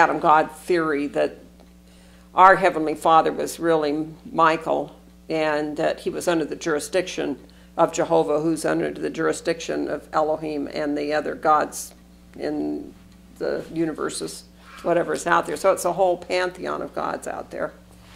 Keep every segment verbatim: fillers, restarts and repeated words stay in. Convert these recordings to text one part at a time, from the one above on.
Adam-God theory that our Heavenly Father was really Michael, and that he was under the jurisdiction of Jehovah, who's under the jurisdiction of Elohim and the other gods in the universes, whatever's out there. So it's a whole pantheon of gods out there.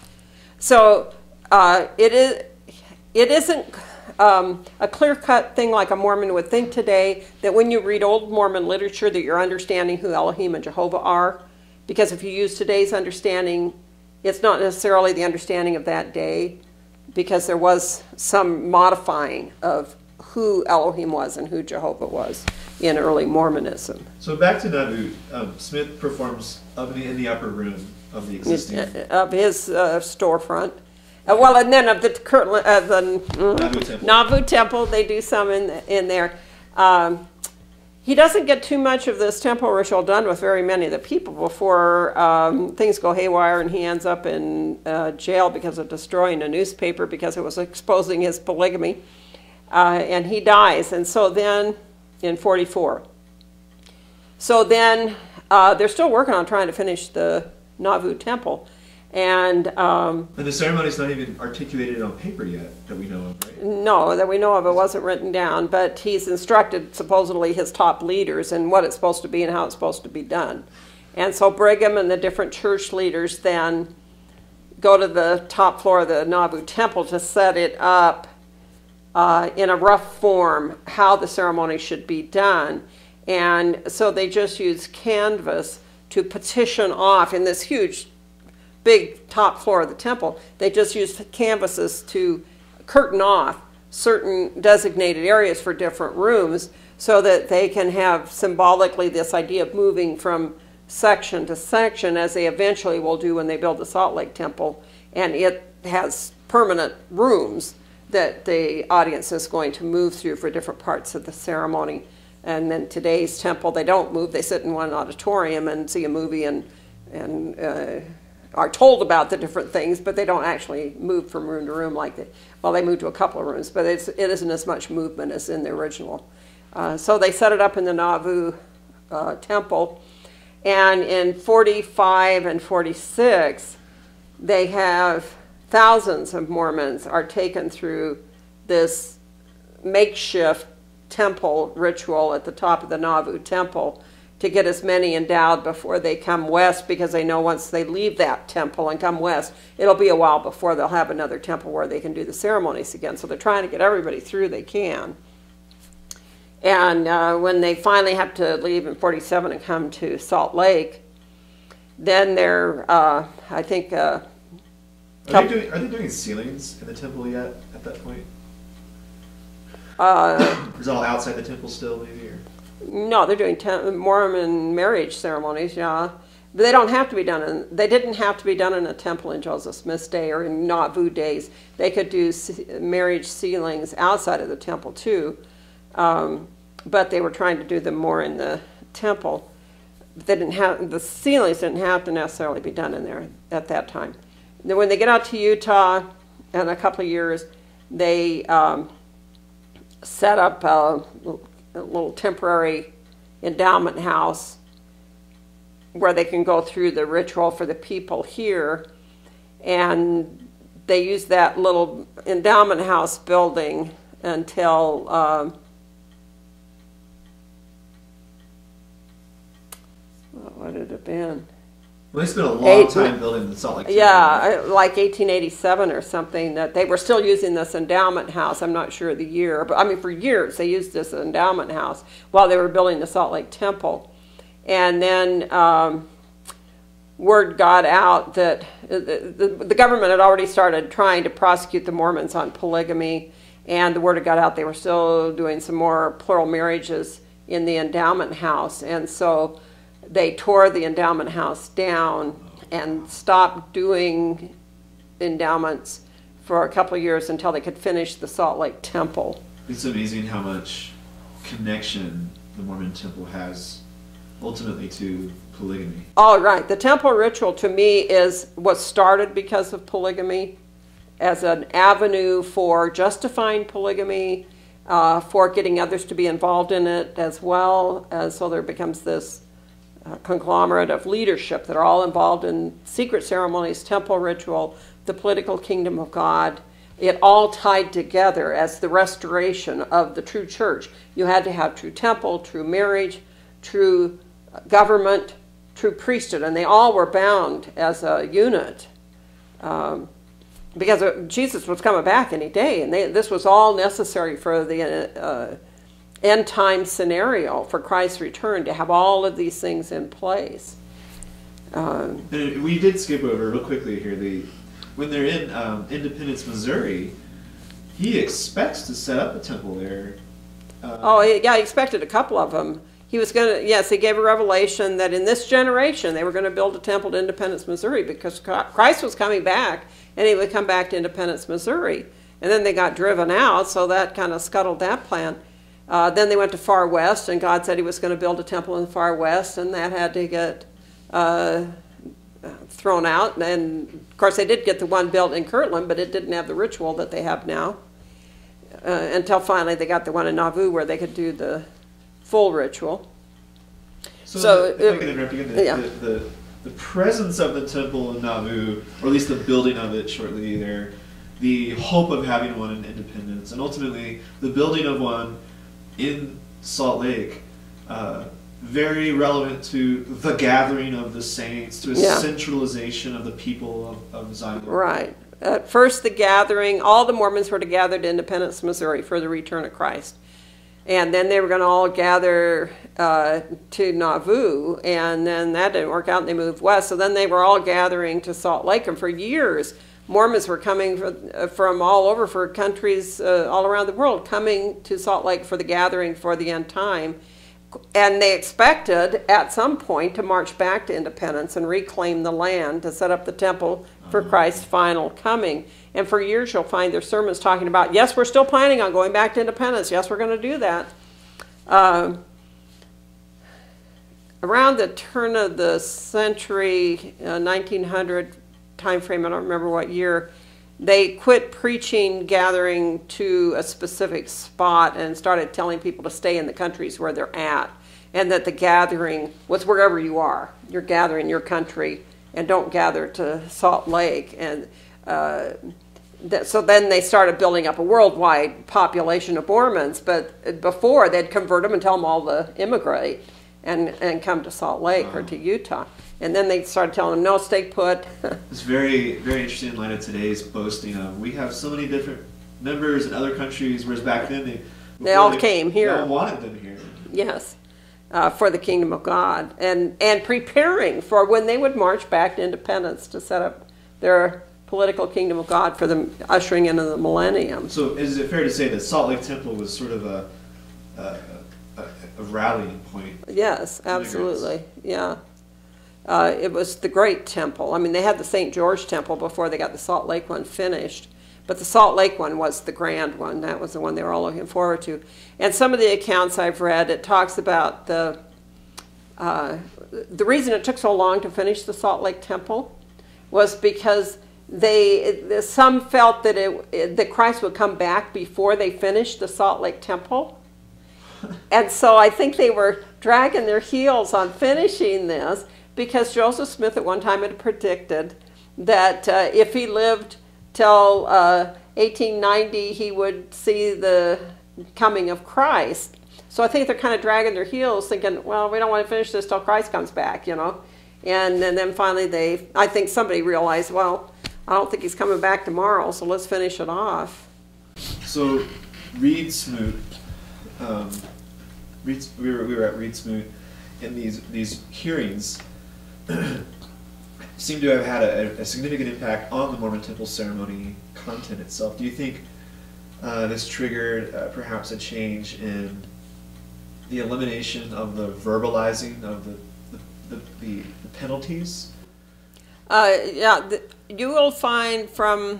So uh, it is, it isn't um, a clear-cut thing like a Mormon would think today, that when you read old Mormon literature that you're understanding who Elohim and Jehovah are, because if you use today's understanding, it's not necessarily the understanding of that day, because there was some modifying of who Elohim was and who Jehovah was in early Mormonism. So back to Nauvoo, um, Smith performs of the, in the upper room of the existing... Of his uh, storefront. Uh, well, and then of the, uh, the mm, Nauvoo Temple. Nauvoo Temple, they do some in, in there. Um, he doesn't get too much of this temple ritual done with very many of the people before um, things go haywire and he ends up in uh, jail because of destroying a newspaper because it was exposing his polygamy. Uh, and he dies. And so then, in forty-four. So then, uh, they're still working on trying to finish the Nauvoo Temple. And, um, and the ceremony's not even articulated on paper yet, that we know of, right? No, that we know of. It wasn't written down, but he's instructed, supposedly, his top leaders in what it's supposed to be and how it's supposed to be done. And so Brigham and the different church leaders then go to the top floor of the Nauvoo Temple to set it up uh, in a rough form, how the ceremony should be done. And so they just use canvas to petition off in this huge big top floor of the temple. They just used canvases to curtain off certain designated areas for different rooms so that they can have symbolically this idea of moving from section to section, as they eventually will do when they build the Salt Lake Temple. And it has permanent rooms that the audience is going to move through for different parts of the ceremony. And then today's temple, they don't move. They sit in one auditorium and see a movie and, and uh, are told about the different things, but they don't actually move from room to room like they, well, they move to a couple of rooms, but it's, it isn't as much movement as in the original. Uh, so they set it up in the Nauvoo uh, Temple, and in forty-five and forty-six, they have thousands of Mormons are taken through this makeshift temple ritual at the top of the Nauvoo Temple to get as many endowed before they come west, because they know once they leave that temple and come west, it'll be a while before they'll have another temple where they can do the ceremonies again. So they're trying to get everybody through they can. And uh, when they finally have to leave in forty-seven and come to Salt Lake, then they're, uh, I think... Uh, are, they doing, are they doing ceilings in the temple yet at that point? Uh, Is it all outside the temple still, maybe? Or? No, they're doing Mormon marriage ceremonies, yeah. But they don't have to be done in, they didn't have to be done in a temple in Joseph Smith's day or in Nauvoo days. They could do marriage sealings outside of the temple too. Um, but they were trying to do them more in the temple. They didn't have, the sealings didn't have to necessarily be done in there at that time. Then when they get out to Utah in a couple of years, they um, set up a, a little temporary endowment house where they can go through the ritual for the people here. And they use that little endowment house building until um, what had it been? Well, they spent a long Eight, time building the Salt Lake Temple. Yeah, like eighteen eighty-seven or something, that they were still using this endowment house. I'm not sure of the year, but I mean for years they used this endowment house while they were building the Salt Lake Temple. And then um, word got out that the, the, the government had already started trying to prosecute the Mormons on polygamy, and the word got out they were still doing some more plural marriages in the endowment house. And so they tore the endowment house down and stopped doing endowments for a couple of years until they could finish the Salt Lake Temple. It's amazing how much connection the Mormon Temple has ultimately to polygamy. All right. The temple ritual to me is what started because of polygamy as an avenue for justifying polygamy, uh, for getting others to be involved in it as well. Uh, so there becomes this a conglomerate of leadership that are all involved in secret ceremonies, temple ritual, the political kingdom of God. It all tied together as the restoration of the true church. You had to have true temple, true marriage, true government, true priesthood, and they all were bound as a unit. Um, because Jesus was coming back any day, and they, this was all necessary for the uh, end time scenario, for Christ's return, to have all of these things in place. Um, and we did skip over real quickly here, the, when they're in um, Independence, Missouri, he expects to set up a temple there. Uh, oh, yeah, he expected a couple of them. He was going to, yes, he gave a revelation that in this generation they were going to build a temple to Independence, Missouri, because Christ was coming back, and he would come back to Independence, Missouri. And then they got driven out, so that kind of scuttled that plan. Uh, then they went to Far West, and God said he was going to build a temple in the Far West, and that had to get uh, thrown out. And, of course, they did get the one built in Kirtland, but it didn't have the ritual that they have now, uh, until finally they got the one in Nauvoo where they could do the full ritual. So, so the, if I can interrupt you, the, yeah. the, the, the presence of the temple in Nauvoo, or at least the building of it shortly there, the hope of having one in Independence, and ultimately the building of one in Salt Lake, uh, very relevant to the gathering of the saints, to a yeah. centralization of the people of, of Zion. Right. At first, the gathering, all the Mormons were to gather to Independence, Missouri for the return of Christ. And then they were going to all gather uh, to Nauvoo, and then that didn't work out, and they moved west. So then they were all gathering to Salt Lake, and for years, Mormons were coming from, from all over, for countries uh, all around the world, coming to Salt Lake for the gathering for the end time. And they expected at some point to march back to Independence and reclaim the land to set up the temple for Christ's final coming. And for years you'll find their sermons talking about, yes, we're still planning on going back to Independence. Yes, we're going to do that. Um, around the turn of the century, uh, nineteen hundred time frame, I don't remember what year, they quit preaching gathering to a specific spot and started telling people to stay in the countries where they're at, and that the gathering was wherever you are. You're gathering your country, and don't gather to Salt Lake. And uh, that, so then they started building up a worldwide population of Mormons, but before they'd convert them and tell them all to immigrate and, and come to Salt Lake or to Utah. And then they started telling them, no, stay put. It's very, very interesting in light of today's boasting of, we have so many different members in other countries, whereas back then they... They all they, came here. They all wanted them here. Yes, uh, for the kingdom of God. And, and preparing for when they would march back to Independence to set up their political kingdom of God for the ushering into the millennium. So is it fair to say that Salt Lake Temple was sort of a, a, a, a rallying point? Yes, absolutely, yeah. Uh, it was the great temple. I mean, they had the Saint George Temple before they got the Salt Lake one finished. But the Salt Lake one was the grand one. That was the one they were all looking forward to. And some of the accounts I've read, it talks about the, uh, the reason it took so long to finish the Salt Lake Temple was because they, some felt that, it, that Christ would come back before they finished the Salt Lake Temple. And so I think they were dragging their heels on finishing this, because Joseph Smith at one time had predicted that uh, if he lived till uh, eighteen ninety, he would see the coming of Christ. So I think they're kind of dragging their heels, thinking, well, we don't want to finish this till Christ comes back, you know. And, and then finally they, I think somebody realized, well, I don't think he's coming back tomorrow, so let's finish it off. So Reed Smoot, um, Reed, we, were, we were at Reed Smoot in these, these hearings, seem to have had a, a significant impact on the Mormon Temple ceremony content itself. Do you think uh, this triggered uh, perhaps a change in the elimination of the verbalizing of the, the, the, the, the penalties? Uh, yeah, the, you will find from,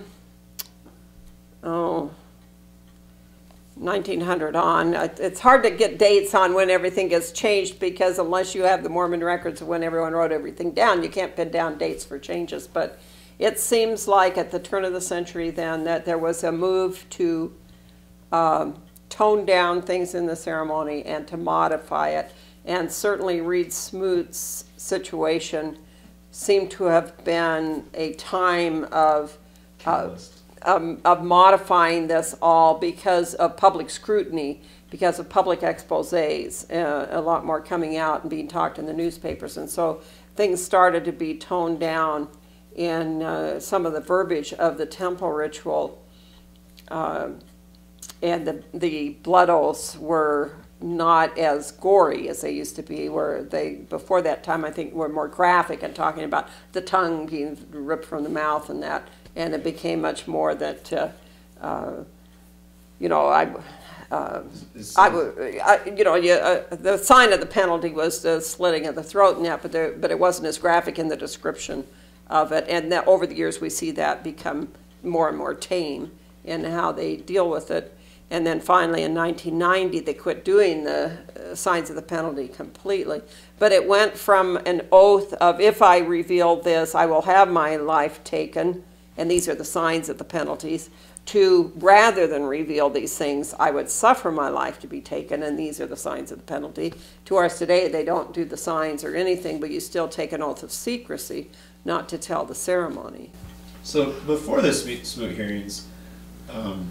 oh, nineteen hundred on. It's hard to get dates on when everything gets changed, because unless you have the Mormon records of when everyone wrote everything down, you can't pin down dates for changes. But it seems like at the turn of the century then that there was a move to um, tone down things in the ceremony and to modify it. and certainly Reed Smoot's situation seemed to have been a time of, uh, um, of modifying this all because of public scrutiny, because of public exposés, uh, a lot more coming out and being talked in the newspapers. And so things started to be toned down in uh, some of the verbiage of the temple ritual. Uh, and the, the blood oaths were not as gory as they used to be, where they, before that time, I think, were more graphic and talking about the tongue being ripped from the mouth and that, and it became much more that, uh, uh, you know, I, uh, I would, I, you know, you, uh, the sign of the penalty was the slitting of the throat and that, but there, but it wasn't as graphic in the description of it, and that over the years we see that become more and more tame in how they deal with it. And then finally in nineteen ninety, they quit doing the uh, signs of the penalty completely. But it went from an oath of, if I reveal this, I will have my life taken, and these are the signs of the penalties, to rather than reveal these things, I would suffer my life to be taken, and these are the signs of the penalty. To ours today, they don't do the signs or anything, but you still take an oath of secrecy, not to tell the ceremony. So before the Smoot hearings, um,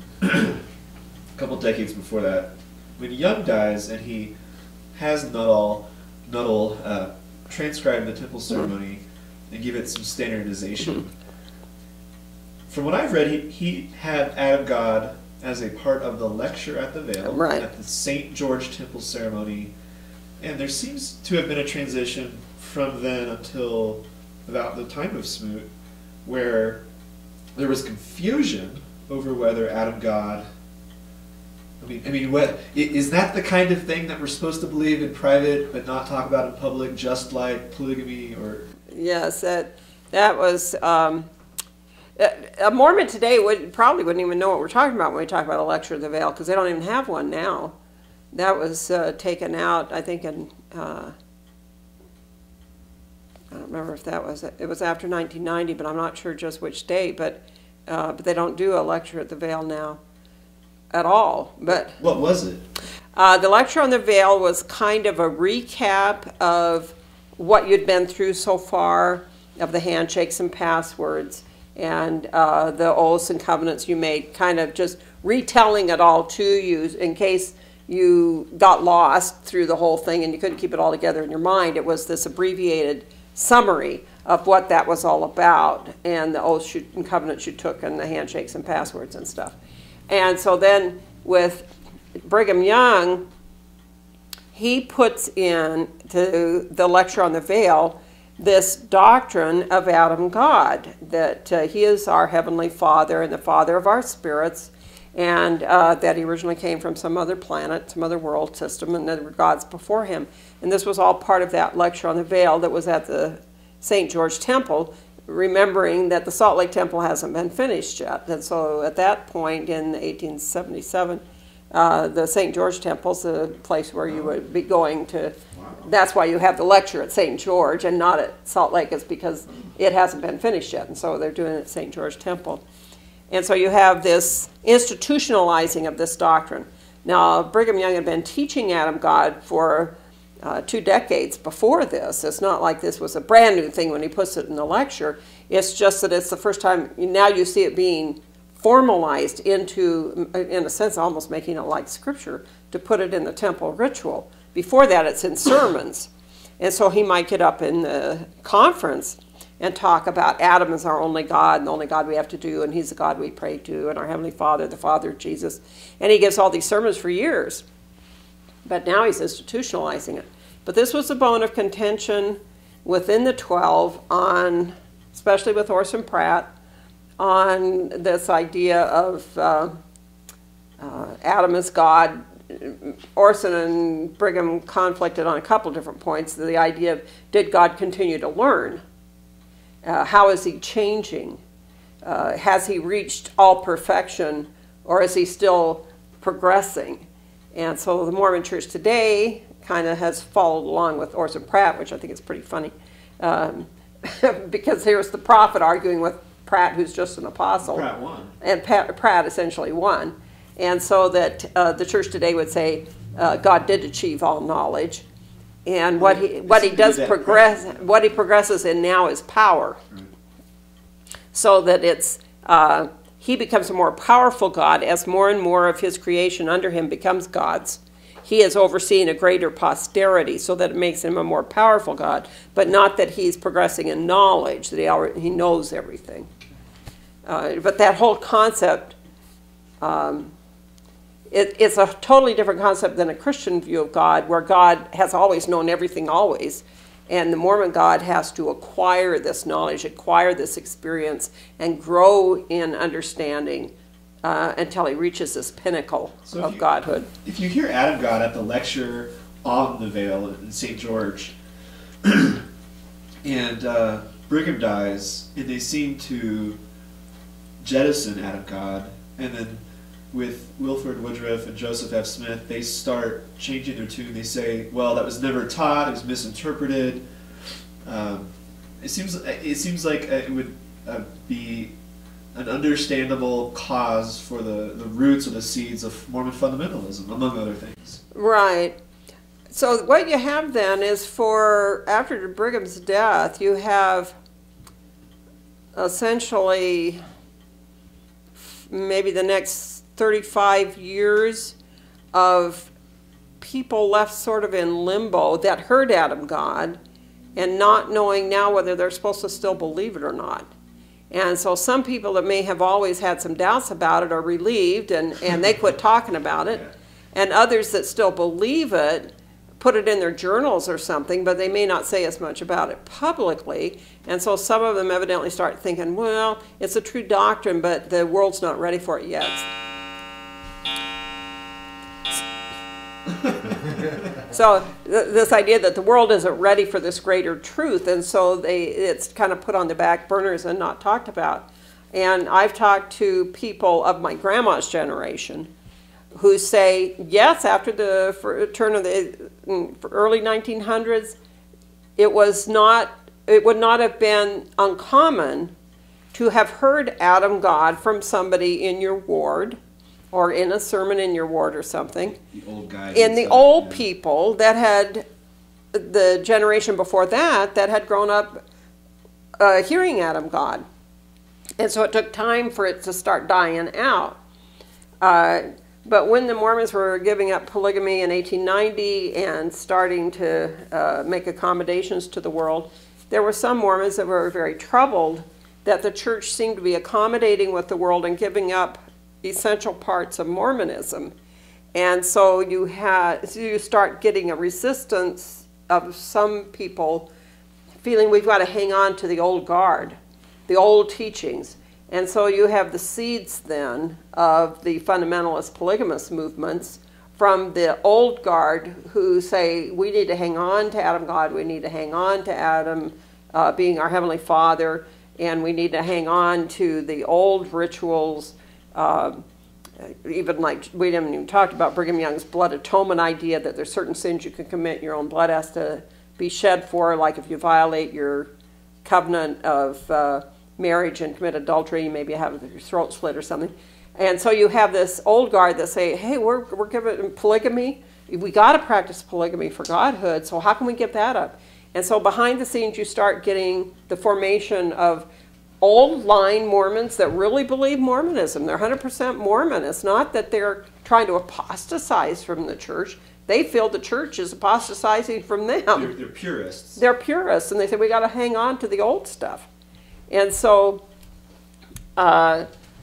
a couple decades before that, when Young dies and he has Nuttall, Nuttall uh, transcribe the temple ceremony and give it some standardization. From what I've read, he, he had Adam-God as a part of the lecture at the Veil, right, at the Saint George Temple ceremony, and there seems to have been a transition from then until about the time of Smoot, where there was confusion over whether Adam-God, I mean, I mean, what is that the kind of thing that we're supposed to believe in private but not talk about in public, just like polygamy? Or yes, that that was um, a Mormon today would probably wouldn't even know what we're talking about when we talk about a lecture of the veil, because they don't even have one now. That was uh, taken out, I think, in uh, I don't remember if that was it was after nineteen ninety, but I'm not sure just which date. But uh, but they don't do a lecture at the veil now at all. But what was it? Uh, the lecture on the veil was kind of a recap of what you'd been through so far, of the handshakes and passwords, and uh, the oaths and covenants you made, kind of just retelling it all to you in case you got lost through the whole thing and you couldn't keep it all together in your mind. It was this abbreviated summary of what that was all about, and the oaths you, and covenants you took, and the handshakes and passwords and stuff. And so then with Brigham Young, he puts in to the lecture on the veil this doctrine of Adam-God, that uh, he is our heavenly Father and the Father of our spirits, and uh, that he originally came from some other planet, some other world system, and there were gods before him. And this was all part of that lecture on the veil that was at the Saint George Temple, remembering that the Salt Lake Temple hasn't been finished yet. And so at that point in eighteen seventy-seven, uh, the Saint George Temple's a place where you would be going to. Wow. That's why you have the lecture at Saint George and not at Salt Lake, is because it hasn't been finished yet. And so they're doing it at Saint George Temple. And so you have this institutionalizing of this doctrine. Now, Brigham Young had been teaching Adam-God for uh, two decades before this. It's not like this was a brand new thing when he puts it in the lecture. It's just that it's the first time, now you see it being formalized into, in a sense, almost making it like scripture, to put it in the temple ritual. Before that, it's in sermons. And so he might get up in the conference and talk about Adam is our only God, and the only God we have to do, and he's the God we pray to, and our Heavenly Father, the Father of Jesus. And he gives all these sermons for years. But now he's institutionalizing it. But this was a bone of contention within the twelve, on, especially with Orson Pratt, on this idea of uh, uh, Adam as God. Orson and Brigham conflicted on a couple different points. The idea of, did God continue to learn? Uh, how is he changing? Uh, has he reached all perfection, or is he still progressing? And so the Mormon Church today kind of has followed along with Orson Pratt, which I think is pretty funny, um, because here's the prophet arguing with Pratt, who's just an apostle. Pratt won. And Pat, Pratt essentially won. And so that uh, the church today would say uh, God did achieve all knowledge. And what he what he does progress what he progresses in now is power, right. So that it's uh, he becomes a more powerful God as more and more of his creation under him becomes gods. He is overseeing a greater posterity, so that it makes him a more powerful God, but not that he's progressing in knowledge, that he already, he knows everything. Uh, but that whole concept. Um, It, it's a totally different concept than a Christian view of God, where God has always known everything always. And the Mormon God has to acquire this knowledge, acquire this experience, and grow in understanding uh, until he reaches this pinnacle so of you, godhood. If you hear Adam-God at the lecture on the veil in Saint George, and uh, Brigham dies, and they seem to jettison Adam-God, and then with Wilford Woodruff and Joseph F. Smith, they start changing their tune. They say, well, that was never taught, it was misinterpreted. Um, it seems it seems like it would uh, be an understandable cause for the, the roots or the seeds of Mormon fundamentalism, among other things. Right. So what you have then is, for after Brigham's death, you have essentially maybe the next thirty-five years of people left sort of in limbo that heard Adam-God and not knowing now whether they're supposed to still believe it or not. And so some people that may have always had some doubts about it are relieved, and, and they quit talking about it. And others that still believe it put it in their journals or something, but they may not say as much about it publicly. And so some of them evidently start thinking, well, it's a true doctrine, but the world's not ready for it yet. So th this idea that the world isn't ready for this greater truth, and so they it's kind of put on the back burners and not talked about. And I've talked to people of my grandma's generation who say, yes, after the for, turn of the early nineteen hundreds, it was not, it would not have been uncommon to have heard Adam-God from somebody in your ward, or in a sermon in your ward or something. The old guys. In the stuff, old yeah. people that had, the generation before that, that had grown up uh, hearing Adam-God. And so it took time for it to start dying out. Uh, but when the Mormons were giving up polygamy in eighteen ninety and starting to uh, make accommodations to the world, there were some Mormons that were very troubled that the church seemed to be accommodating with the world and giving up essential parts of Mormonism. And so you had so you start getting a resistance of some people feeling we've got to hang on to the old guard, the old teachings. And so you have the seeds then of the fundamentalist polygamous movements from the old guard who say we need to hang on to Adam-God, we need to hang on to Adam uh, being our Heavenly Father, and we need to hang on to the old rituals. Uh, even like, we haven't even talked about Brigham Young's blood atonement idea that there's certain sins you can commit, your own blood has to be shed for, like if you violate your covenant of uh, marriage and commit adultery, you maybe have your throat slit or something. And so you have this old guard that say, hey, we're, we're giving polygamy, we got to practice polygamy for godhood, so how can we give that up? And so behind the scenes you start getting the formation of old line Mormons that really believe Mormonism. They're one hundred percent Mormon. It's not that they're trying to apostatize from the church. They feel the church is apostatizing from them. They're, they're purists. They're purists, and they say we got to hang on to the old stuff. And so uh,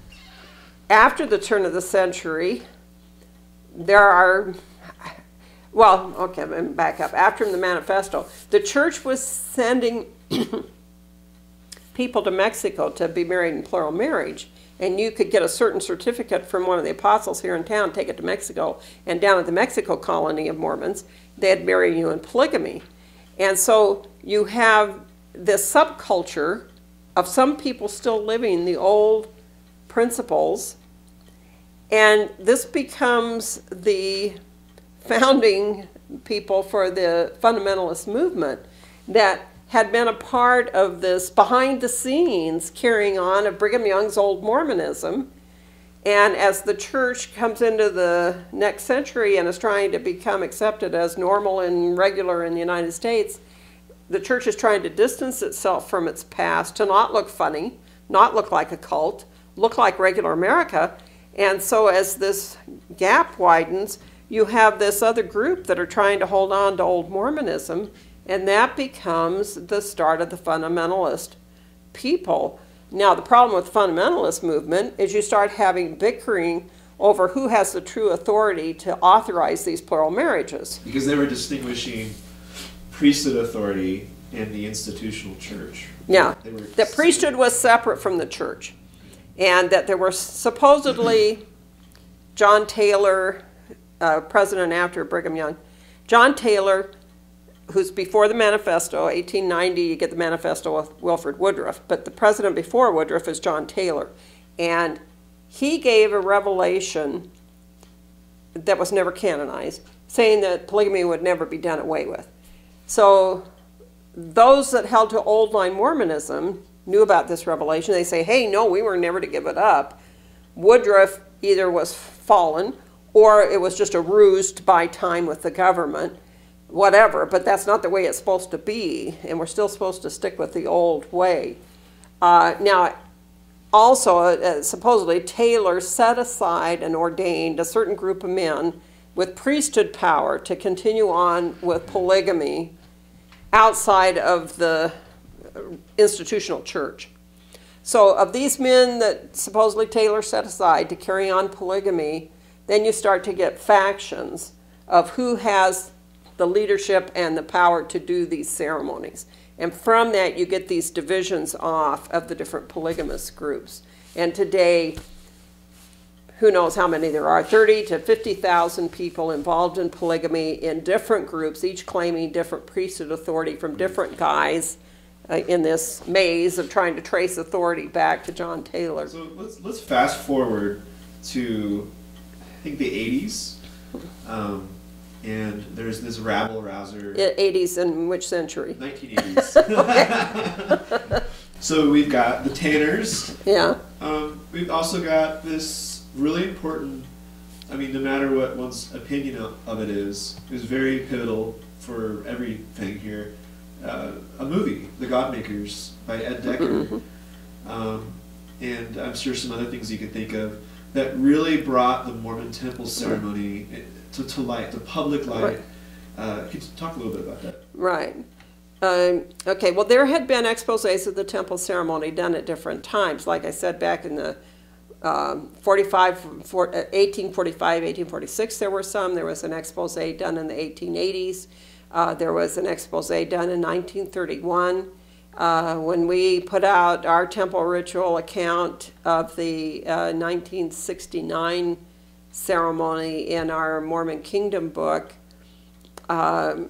after the turn of the century, there are, well, okay, let me back up. After the manifesto, the church was sending people to Mexico to be married in plural marriage, and you could get a certain certificate from one of the apostles here in town, take it to Mexico, and down at the Mexico colony of Mormons, they'd marry you in polygamy. And so you have this subculture of some people still living the old principles, and this becomes the founding people for the fundamentalist movement that had been a part of this behind the scenes carrying on of Brigham Young's old Mormonism. And as the church comes into the next century and is trying to become accepted as normal and regular in the United States, the church is trying to distance itself from its past to not look funny, not look like a cult, look like regular America. And so as this gap widens, you have this other group that are trying to hold on to old Mormonism, and that becomes the start of the fundamentalist people. Now, the problem with the fundamentalist movement is you start having bickering over who has the true authority to authorize these plural marriages. Because they were distinguishing priesthood authority and the institutional church. Yeah, the priesthood was separate from the church. And that there were supposedly John Taylor, uh, president after Brigham Young, John Taylor, who's before the manifesto, eighteen ninety, you get the manifesto with Wilford Woodruff, but the president before Woodruff is John Taylor. And he gave a revelation that was never canonized, saying that polygamy would never be done away with. So those that held to old line Mormonism knew about this revelation. They say, hey, no, we were never to give it up. Woodruff either was fallen or it was just a ruse to buy time with the government, whatever, but that's not the way it's supposed to be, and we're still supposed to stick with the old way. Uh, now, also, uh, supposedly, Taylor set aside and ordained a certain group of men with priesthood power to continue on with polygamy outside of the institutional church. So of these men that supposedly Taylor set aside to carry on polygamy, then you start to get factions of who has the leadership and the power to do these ceremonies. And from that you get these divisions off of the different polygamous groups. And today, who knows how many there are, thirty to fifty thousand people involved in polygamy in different groups, each claiming different priesthood authority from different guys uh, in this maze of trying to trace authority back to John Taylor. So let's, let's fast forward to, I think, the eighties. Um, and there's this rabble-rouser. eighties in which century? nineteen eighties. So we've got the Tanners. Yeah. Um, we've also got this really important, I mean, no matter what one's opinion of, of it is, is very pivotal for everything here. Uh, a movie, The Godmakers, by Ed Decker. Mm-hmm. um, and I'm sure some other things you could think of that really brought the Mormon Temple ceremony to, to light, to public light. Right. Uh, could you talk a little bit about that? Right. Um, okay, well, there had been exposés of the temple ceremony done at different times. Like I said, back in the um, forty-five, for, uh, eighteen forty-five, eighteen forty-six, there were some. There was an exposé done in the eighteen eighties. Uh, there was an exposé done in nineteen thirty-one. Uh, when we put out our temple ritual account of the uh, nineteen sixty-nine ceremony in our Mormon Kingdom book, um,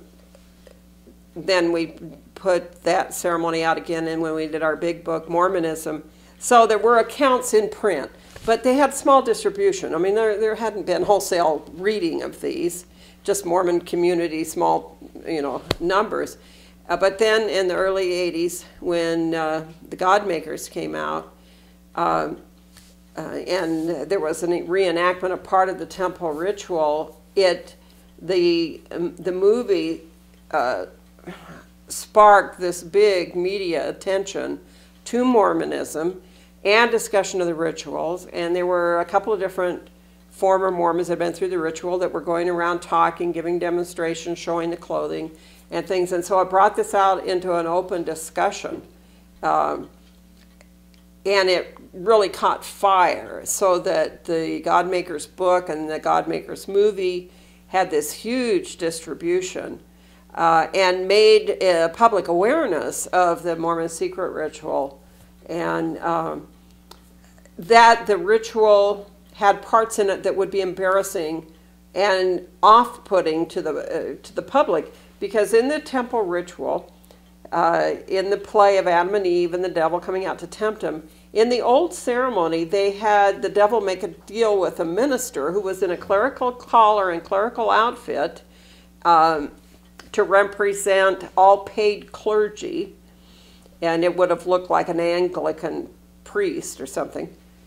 then we put that ceremony out again and when we did our big book, Mormonism. So there were accounts in print, but they had small distribution. I mean, there, there hadn't been wholesale reading of these, just Mormon community, small, you know, numbers. Uh, but then in the early eighties, when uh, the Godmakers came out, uh, uh, and there was a reenactment of part of the temple ritual, it, the, um, the movie uh, sparked this big media attention to Mormonism and discussion of the rituals. And there were a couple of different former Mormons that had been through the ritual that were going around talking, giving demonstrations, showing the clothing and things. And so I brought this out into an open discussion. Um, and it really caught fire, so that the Godmakers book and the Godmakers movie had this huge distribution. Uh, and made a public awareness of the Mormon secret ritual, and um, that the ritual had parts in it that would be embarrassing and off-putting to the uh, to the public, because in the temple ritual, uh, in the play of Adam and Eve and the devil coming out to tempt him, in the old ceremony they had the devil make a deal with a minister who was in a clerical collar and clerical outfit, um, to represent all paid clergy, and it would have looked like an Anglican priest or something.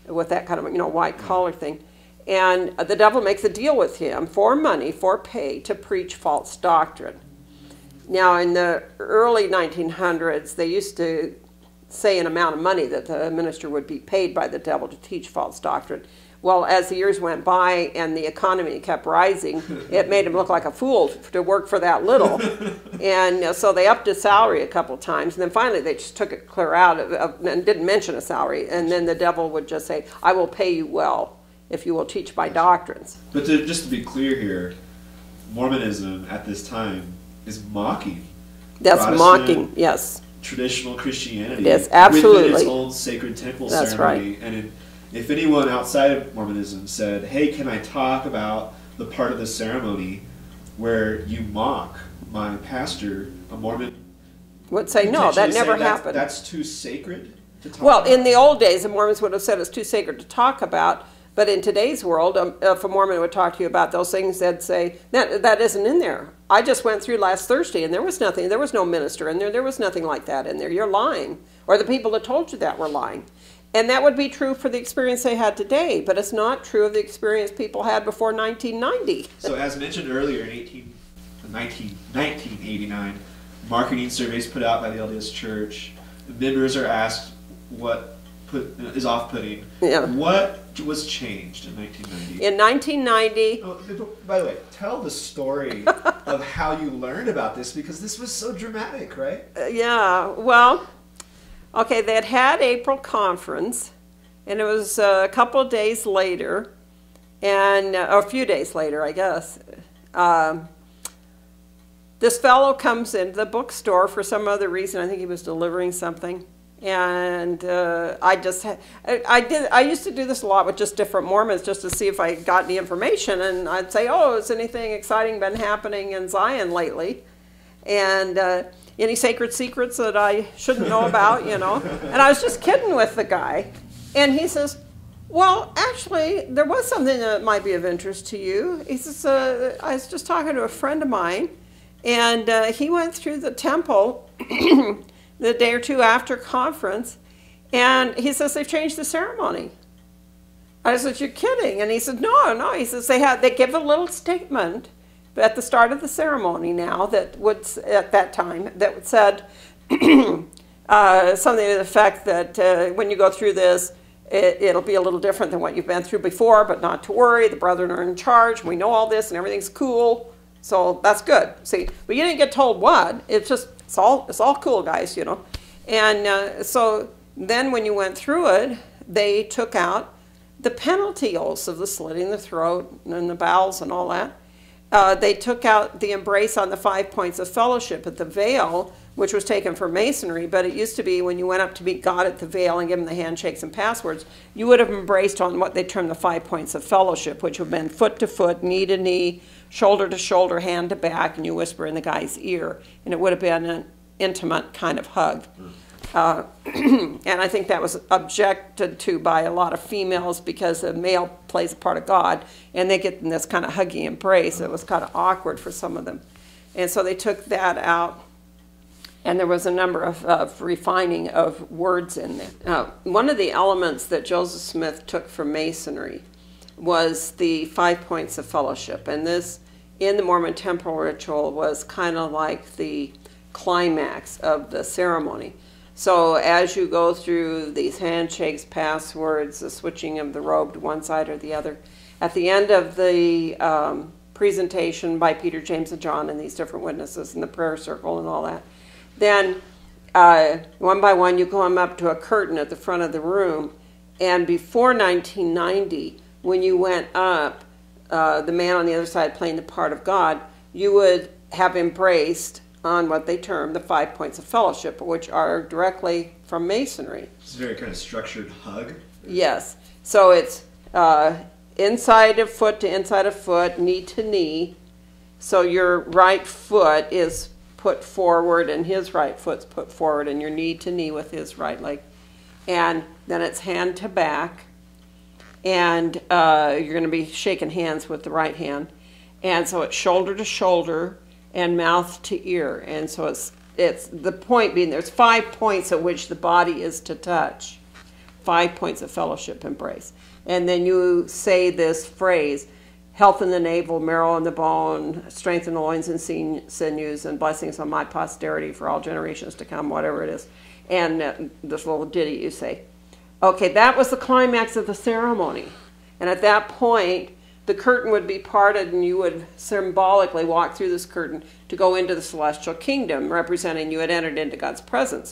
with that kind of, you know, white collar thing. And the devil makes a deal with him for money, for pay, to preach false doctrine. Now, in the early nineteen hundreds, they used to say an amount of money that the minister would be paid by the devil to teach false doctrine. Well, as the years went by and the economy kept rising, it made him look like a fool to work for that little. And so they upped his salary a couple of times, and then finally they just took it clear out of, of, and didn't mention a salary. And then the devil would just say, I will pay you well if you will teach my doctrines. But to, just to be clear here, Mormonism at this time is mocking. That's Protestant, mocking, yes. Traditional Christianity. Yes, absolutely. Within its own sacred temple That's ceremony. Right. And in, if anyone outside of Mormonism said, hey, can I talk about the part of the ceremony where you mock my pastor, a Mormon, would say, no, that never happened. That's, that's too sacred to talk well, about? in the old days, the Mormons would have said it's too sacred to talk about. But in today's world, um, if a Mormon would talk to you about those things, they'd say, that, that isn't in there. I just went through last Thursday, and there was nothing. There was no minister in there. There was nothing like that in there. You're lying. Or the people that told you that were lying. And that would be true for the experience they had today, but it's not true of the experience people had before nineteen ninety. So as mentioned earlier, in eighteen, nineteen, nineteen eighty-nine, marketing surveys put out by the L D S Church, members are asked what put, is off-putting. Yeah. What was changed in nineteen ninety? In nineteen ninety... Oh, by the way, tell the story of how you learned about this, because this was so dramatic, right? Uh, yeah, well... Okay, they had had April conference, and it was a couple of days later, and uh, or a few days later, I guess. Um, this fellow comes into the bookstore for some other reason. I think he was delivering something, and uh, I just had, I, I did. I used to do this a lot with just different Mormons, just to see if I got any information, and I'd say, "Oh, has anything exciting been happening in Zion lately?" And uh, any sacred secrets that I shouldn't know about, you know. And I was just kidding with the guy. And he says, well, actually, there was something that might be of interest to you. He says, uh, I was just talking to a friend of mine, and uh, he went through the temple the day or two after conference, and he says, they've changed the ceremony. I said, you're kidding. And he said, no, no. He says, they, had, they give a little statement at the start of the ceremony now that would, at that time, that said uh, something to the effect that uh, when you go through this, it, it'll be a little different than what you've been through before, but not to worry, the brethren are in charge, we know all this, and everything's cool, so that's good. See, but you didn't get told what, it's just, it's all, it's all cool, guys, you know. And uh, so then when you went through it, they took out the penalty oaths of the slitting the throat and the bowels and all that. Uh, they took out the embrace on the five points of fellowship at the veil, which was taken from Masonry, but it used to be when you went up to meet God at the veil and give him the handshakes and passwords, you would have embraced on what they term the five points of fellowship, which would have been foot to foot, knee to knee, shoulder to shoulder, hand to back, and you whisper in the guy's ear. And it would have been an intimate kind of hug. Uh, and I think that was objected to by a lot of females because the male plays a part of God, and they get in this kind of huggy embrace. It was kind of awkward for some of them. And so they took that out, and there was a number of, of refining of words in there. Uh, one of the elements that Joseph Smith took from Masonry was the five points of fellowship, and this, in the Mormon Temple ritual, was kind of like the climax of the ceremony. So as you go through these handshakes, passwords, the switching of the robe to one side or the other, at the end of the um, presentation by Peter, James, and John and these different witnesses in the prayer circle and all that, then uh, one by one you come up to a curtain at the front of the room, and before nineteen ninety, when you went up, uh, the man on the other side playing the part of God, you would have embraced on what they term the five points of fellowship, which are directly from Masonry. It's a very kind of structured hug. Yes. So it's uh, inside of foot to inside of foot, knee to knee. So your right foot is put forward and his right foot's put forward, and your knee to knee with his right leg. And then it's hand to back. And uh, you're going to be shaking hands with the right hand. And so it's shoulder to shoulder and mouth to ear. And so it's, it's the point being there's five points at which the body is to touch. five points of fellowship embrace. And then you say this phrase, health in the navel, marrow in the bone, strength in the loins and sinews, and blessings on my posterity for all generations to come, whatever it is. And uh, this little ditty you say. Okay, that was the climax of the ceremony. And at that point, the curtain would be parted and you would symbolically walk through this curtain to go into the celestial kingdom, representing you had entered into God's presence.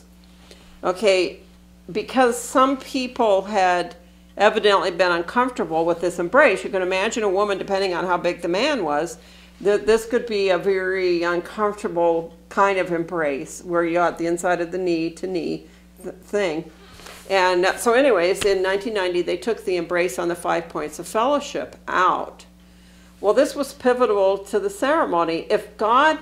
Okay, because some people had evidently been uncomfortable with this embrace, you can imagine a woman, depending on how big the man was, that this could be a very uncomfortable kind of embrace where you got the inside of the knee to knee th thing. And so anyways, in nineteen ninety, they took the embrace on the five points of fellowship out. Well, this was pivotal to the ceremony. If God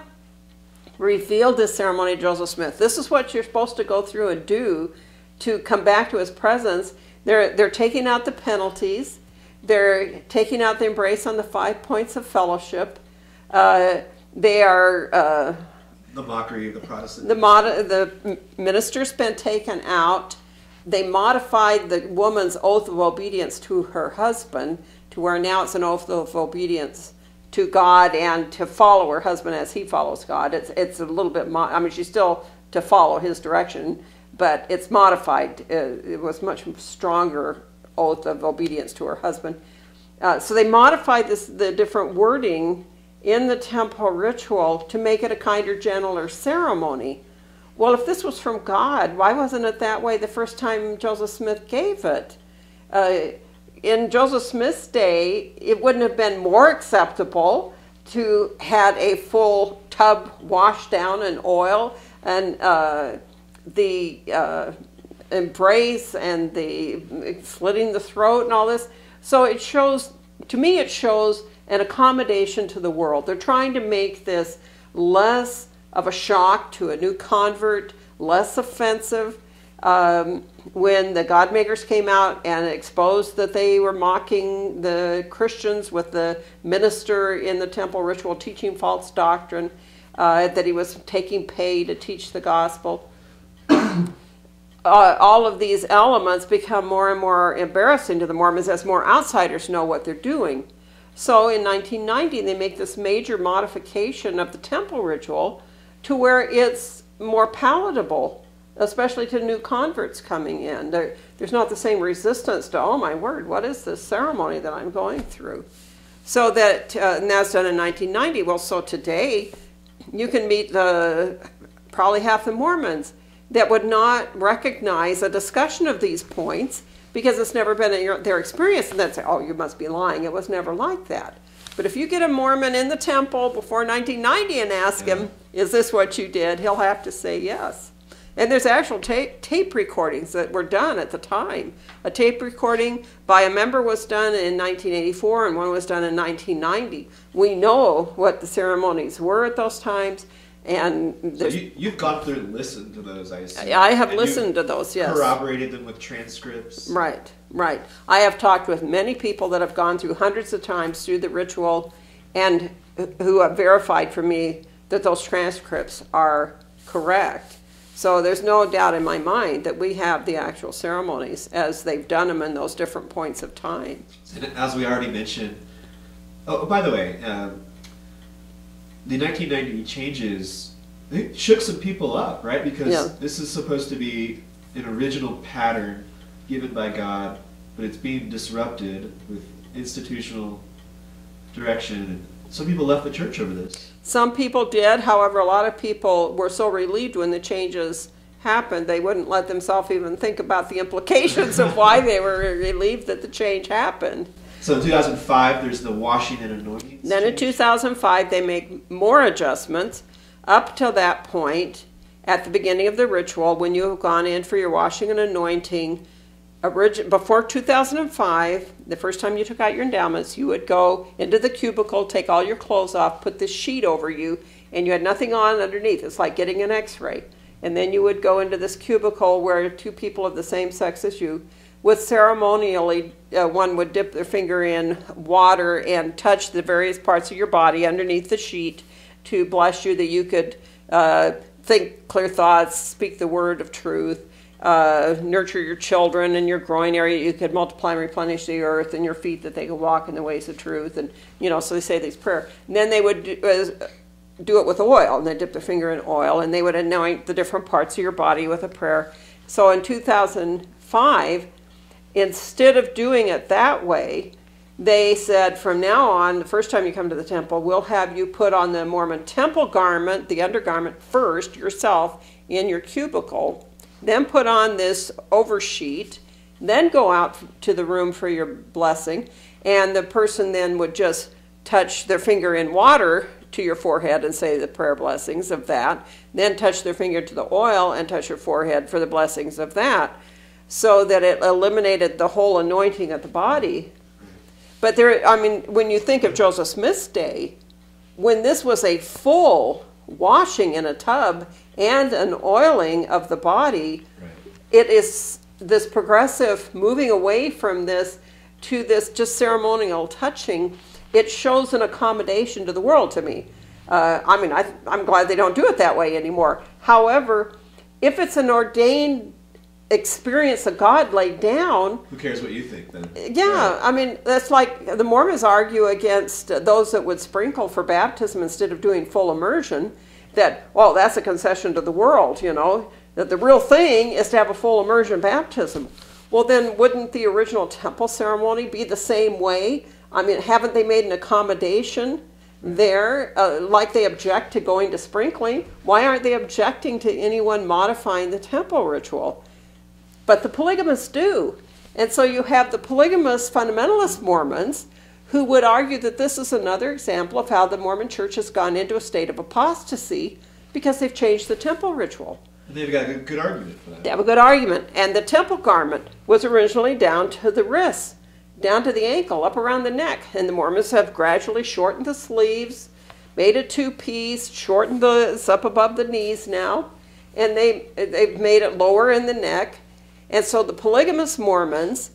revealed this ceremony to Joseph Smith, this is what you're supposed to go through and do to come back to his presence. They're, they're taking out the penalties. They're taking out the embrace on the five points of fellowship. Uh, they are... Uh, the mockery of the Protestant. The, mod the minister's been taken out. They modified the woman's oath of obedience to her husband to where now it's an oath of obedience to God and to follow her husband as he follows God. It's, it's a little bit, mo I mean, she's still to follow his direction, but it's modified. Uh, it was much stronger oath of obedience to her husband. Uh, so they modified this, the different wording in the temple ritual to make it a kinder, gentler ceremony. Well, if this was from God, why wasn't it that way the first time Joseph Smith gave it? Uh, in Joseph Smith's day, it wouldn't have been more acceptable to had a full tub washed down in oil and uh, the uh, embrace and the slitting the throat and all this. So it shows, to me, it shows an accommodation to the world. They're trying to make this less of a shock to a new convert, less offensive. Um, when the Godmakers came out and exposed that they were mocking the Christians with the minister in the temple ritual teaching false doctrine, uh, that he was taking pay to teach the gospel, uh, all of these elements become more and more embarrassing to the Mormons as more outsiders know what they're doing. So in nineteen ninety, they make this major modification of the temple ritual to where it's more palatable, especially to new converts coming in. There, there's not the same resistance to, oh my word, what is this ceremony that I'm going through? So that, uh, and that's done in nineteen ninety. Well, so today, you can meet the, probably half the Mormons that would not recognize a discussion of these points because it's never been in your, their experience, and they'd say, oh, you must be lying. It was never like that. But if you get a Mormon in the temple before nineteen ninety and ask him, is this what you did? He'll have to say yes. And there's actual tape, tape recordings that were done at the time. A tape recording by a member was done in nineteen eighty-four and one was done in nineteen ninety. We know what the ceremonies were at those times. And so you, you've gone through and listened to those, I assume. I have and listened to those, yes. Corroborated them with transcripts. Right, right. I have talked with many people that have gone through hundreds of times through the ritual and who have verified for me that those transcripts are correct. So there's no doubt in my mind that we have the actual ceremonies as they've done them in those different points of time. And as we already mentioned, oh, by the way, um, the nineteen ninety changes, it shook some people up, right? Because yeah. this is supposed to be an original pattern given by God, but it's being disrupted with institutional direction. And some people left the church over this. Some people did. However, a lot of people were so relieved when the changes happened, they wouldn't let themselves even think about the implications of why they were relieved that the change happened. So in two thousand five, there's the washing and anointing. Then in two thousand five, they make more adjustments. Up till that point, at the beginning of the ritual, when you have gone in for your washing and anointing, before two thousand five, the first time you took out your endowments, you would go into the cubicle, take all your clothes off, put this sheet over you, and you had nothing on underneath. It's like getting an x-ray. And then you would go into this cubicle where two people of the same sex as you, with ceremonially, uh, one would dip their finger in water and touch the various parts of your body underneath the sheet to bless you that you could uh, think clear thoughts, speak the word of truth. uh, nurture your children, and your groin area you could multiply and replenish the earth, and your feet that they could walk in the ways of truth. And, you know, so they say these prayers. And then they would do, uh, do it with oil, and they dip their finger in oil, and they would anoint the different parts of your body with a prayer. So in two thousand five, instead of doing it that way, they said, from now on, the first time you come to the temple, we'll have you put on the Mormon temple garment, the undergarment first, yourself, in your cubicle, then put on this oversheet, then go out to the room for your blessing, and the person then would just touch their finger in water to your forehead and say the prayer blessings of that, then touch their finger to the oil and touch your forehead for the blessings of that, so that it eliminated the whole anointing of the body. But there, I mean, when you think of Joseph Smith's day, when this was a full washing in a tub and an oiling of the body, right. It is this progressive moving away from this to this just ceremonial touching. It shows an accommodation to the world to me. Uh, I mean, I, I'm glad they don't do it that way anymore. However, if it's an ordained experience that God laid down, who cares what you think then? Yeah, right. I mean, that's like the Mormons argue against those that would sprinkle for baptism instead of doing full immersion, that, well, that's a concession to the world, you know, that the real thing is to have a full immersion baptism. Well, then wouldn't the original temple ceremony be the same way? I mean, haven't they made an accommodation there, uh, like they object to going to sprinkling? Why aren't they objecting to anyone modifying the temple ritual? But the polygamists do. And so you have the polygamous fundamentalist Mormons who would argue that this is another example of how the Mormon church has gone into a state of apostasy because they've changed the temple ritual. And they've got a good argument for that. They have a good argument. And the temple garment was originally down to the wrists, down to the ankle, up around the neck. And the Mormons have gradually shortened the sleeves, made it two-piece, shortened the, it's up above the knees now, and they, they've made it lower in the neck. And so the polygamous Mormons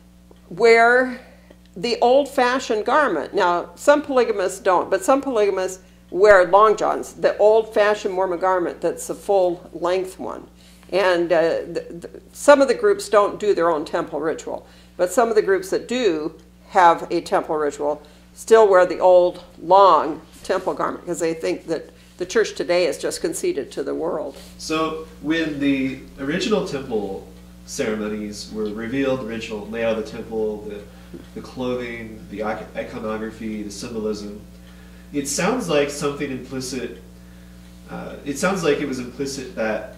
wear the old-fashioned garment. Now, some polygamists don't, but some polygamists wear long johns, the old-fashioned Mormon garment that's the full-length one. And uh, the, the, some of the groups don't do their own temple ritual, but some of the groups that do have a temple ritual still wear the old, long temple garment because they think that the church today is just conceded to the world. So when the original temple ceremonies were revealed, the original layout of the temple, the, the clothing, the iconography, the symbolism, it sounds like something implicit, uh, it sounds like it was implicit that